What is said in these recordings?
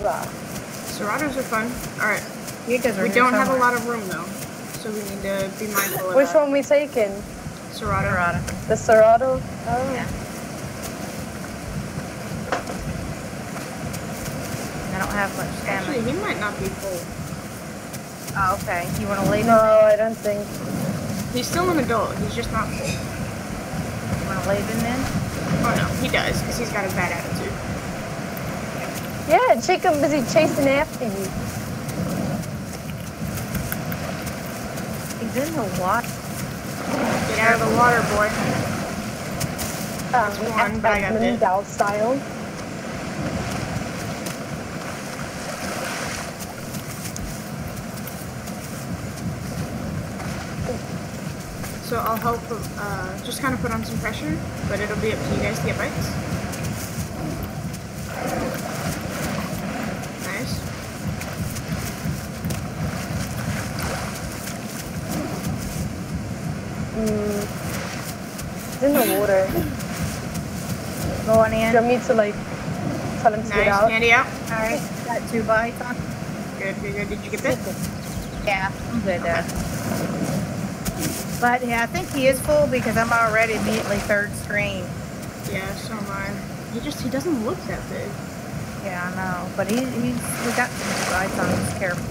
Serrata. Serratos are fun. Alright. You guys are We here don't have a somewhere. lot of room though, so we need to be mindful of Which that. one we taking? Serrato. Serrata. The Serrato? Oh. Yeah. I don't have much Actually, stamina. he might not be full. Oh, okay. You want to leave No, him? I don't think. He's still an adult, he's just not full. You want to leave him then? Oh no, he does, because he's got a bad attitude. Yeah, chicken busy chasing after you. He's in the water. Get out of the water, boy. one, but I got Batman it. Dow style. So I'll help, just kind of put on some pressure, but it'll be up to you guys to get bites. Nice. It's in the water. Going Do in. you want me to like tell him to get Nice. out? Candy out. Alright. Got 2 bites on. Good, good, good. Did you get bit? Yeah, I'm good there. But yeah, I think he is full because I'm already immediately 3rd screen. Yeah, so am I. He doesn't look that big. Yeah, I know. But we got some bites on him. Just careful.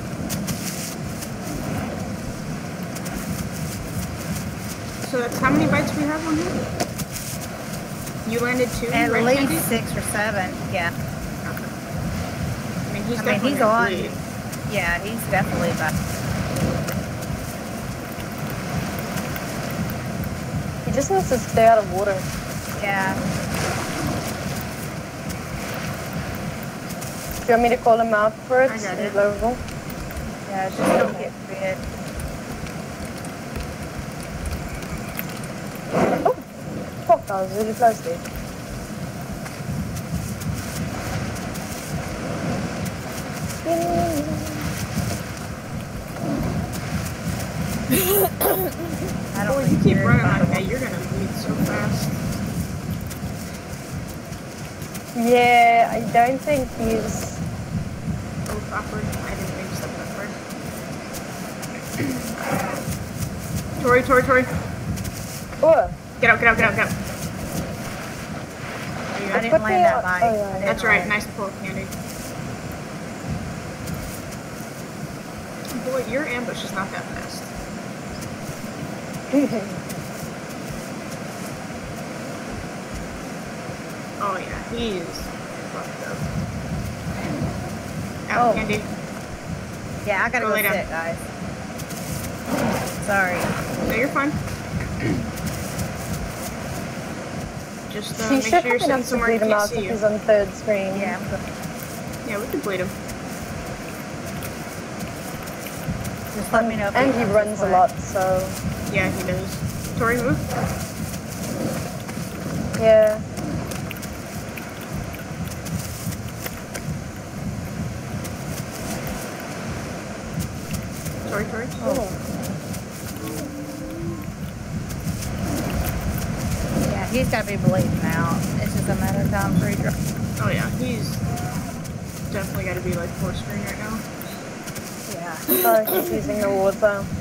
So that's how many bites we have on him? You landed 2, At right, least Candy? 6 or 7. Yeah. I mean, he's I mean, definitely he's gonna on. bleed. Yeah, he's definitely back. He just needs to stay out of water. Yeah. Do you want me to call him out for it? I got In it. Global? Yeah, just don't get bit. Oh, fuck, that was really close, dude. I don't Boy, think you keep you're running fine. like that, you're gonna bleed so fast. Yeah, I don't think he's... Oh, awkward. I didn't mean to step backward. Tori. Oh, Get out. There you I go. didn't land that bite. Oh, yeah. I didn't That's right. land. Nice pull, Candy. Boy, your ambush is not that fast. Oh yeah, he is fucked up. Out, Oh. Candy. Yeah, I gotta Go go lay down. sit, guys. Sorry. No, you're fine. Just He make should sure have you're sitting enough to somewhere he bleed him can't out see if you. he's on 3rd screen. Yeah, I'm good. Yeah, we can bleed him. Just let me know if And he comes runs this a way. lot, so... Yeah, he does. Tori, move. Yeah. Tori. Oh. Yeah, he's gotta be bleeding out. It's just a matter of time for he drops. Oh yeah, he's definitely got to be like 4th screen right now. Yeah. Sorry, he's using the water.